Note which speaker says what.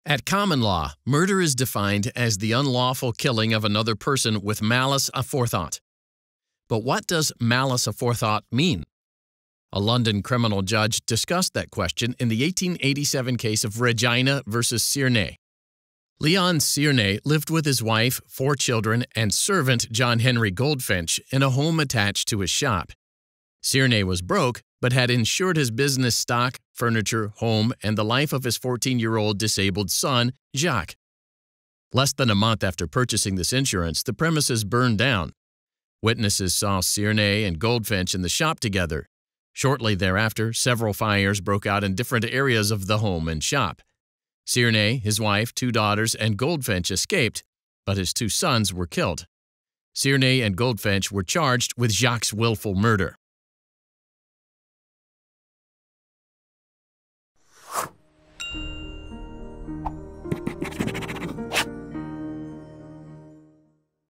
Speaker 1: At common law, murder is defined as the unlawful killing of another person with malice aforethought. But what does malice aforethought mean? A London criminal judge discussed that question in the 1887 case of Regina versus Serné. Leon Serné lived with his wife, 4 children, and servant John Henry Goldfinch in a home attached to his shop. Serné was broke, but had insured his business stock, furniture, home, and the life of his 14-year-old disabled son, Sjaak. Less than a month after purchasing this insurance, the premises burned down. Witnesses saw Serné and Goldfinch in the shop together. Shortly thereafter, several fires broke out in different areas of the home and shop. Serné, his wife, 2 daughters, and Goldfinch escaped, but his 2 sons were killed. Serné and Goldfinch were charged with Sjaak's willful murder.